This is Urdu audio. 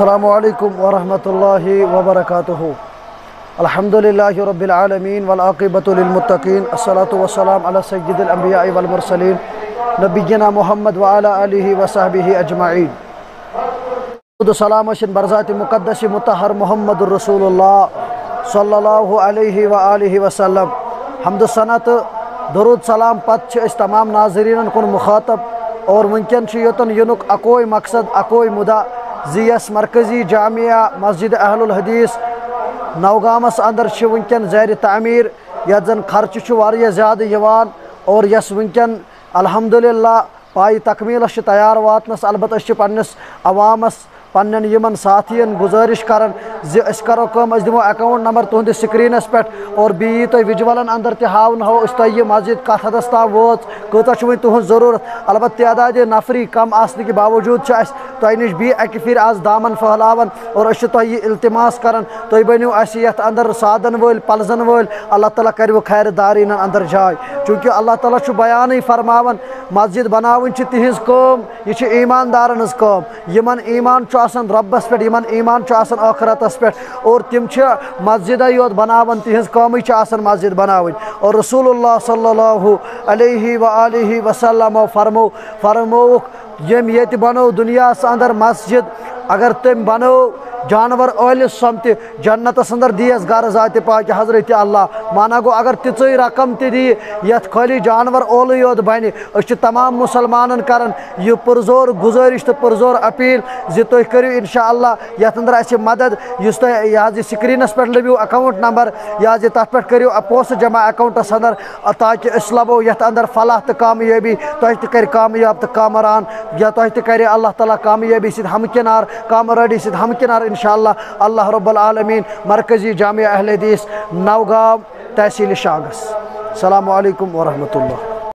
السلام علیکم ورحمۃ اللہ وبرکاتہ۔ الحمدللہ رب العالمین والعاقبۃ للمتقین، الصلاۃ والسلام علی سید الانبیاء والمرسلین نبینا محمد وعلی آلہ وصحبہ اجمعین۔ سلام برذات مقدس مطہر محمد الرسول اللہ صلی اللہ علیہ وآلہ وسلم۔ حمد ثنا تو درود سلام پتہ اس تمام ناظرین کن مخاطب اور ونکن یوتن ینک اکوئی مقصد اکوئی مدعا زیس مرکزی جامعہ مسجد اہل الحدیث نوگامس اندر ونکن زیر تعمیر یت زن خرچ واریاہ زیادہ یوان اور یس ونکن الحمدللہ پائی تکمیلس تیار واتنس، البتہ پنس عوامس پنن یمن ساتھین گزارش کرن زِ أسۍ کرو کٲم، أسۍ دمو اکاؤنٹ نمبر تہندس سکرینس پہ اور بیٚیہِ تُہۍ وجولن اندر تہِ ہاوناہو أسۍ تۄہہِ یہِ مسجد کتھ حدس تام وٲژ، کۭژاہ چھِ وۄنۍ تُہنٛز ضروٗرت۔ البتہ تعداد نفری کم آسنہٕ کہِ باوجوٗد چھِ اَسہِ تۄہہِ نِش بیٚیہِ اکہِ پھِرِ آز دامن پھٔہلاوان اور أسۍ چھِ تۄہہِ یہِ التماس کران تُہۍ بٔنِو اَسہِ یتھ اندر سادن وٲلۍ پلزن وٲلۍ، اللہ تعالیٰ کروٕ خیر داریٖنن اندر جاے، چوٗنٛکہِ اللہ تعالیٰ چھُ بیانٕے فرماوان مسجد بناوٕنۍ چھِ تِہنٛز کٲم، یہِ چھِ ایٖماندارن ہٕنٛز کٲم، یمن ایٖمان چھُ آسان رۄبس پٮ۪ٹھ، یمن ایٖمان چھُ آسان ٲخرتس پٮ۪ٹھ، اور تِم چھِ مسجدے یوت بناوان، تِہنٛز کٲمٕے چھِ آسان مسجد بناوٕنۍ۔ اور رسول اللہ صلی اللہ علیہ وآلہ وسلم فرمووُکھ یم ییٚتہِ بنو دُنیاہس اندر مسجد، اگر تٔمۍ بنو جانور ٲلِس سۄمتہِ جنتس اندر دیس گرٕ ذاتِ پاکہِ حضرت اللہ، مانا گوٚو اگر تِژٕے رقم تہِ دی یتھ خٲلی جانور اولٕے یوت بنہِ۔ أسۍ چھِ تمام مسلمانن کران یہِ پرزور گزٲرش تہٕ پرزور اپیل زِ تُہۍ کٔرِو انشاءاللہ یتھ اندر اسہِ مدد، یُس تۄہہِ یہِ حظ یہِ سکریٖنس پٮ۪ٹھ لٔبِو اکاؤنٹ نمبر، یہِ حظ یہِ تتھ پٮ۪ٹھ کٔرِو پونٛسہٕ جمع اکاؤنٹس اندر تاکہِ أسۍ لبو یتھ اندر فلاح تہٕ کامیٲبی، تۄہہِ تہِ کرِ کامیاب تہٕ کامران، یا تۄہہِ تہِ کرِ اللہ تعالیٰ کامیٲبی سۭتۍ ہمکنار، کامرٲڈی سۭتۍ ہمکنار انشاءاللہ اللہ رب العالمین۔ مرکزی جامعہ اہل حدیث نوگام تحصیل شانگس۔ السلام علیکم ورحمۃ اللہ۔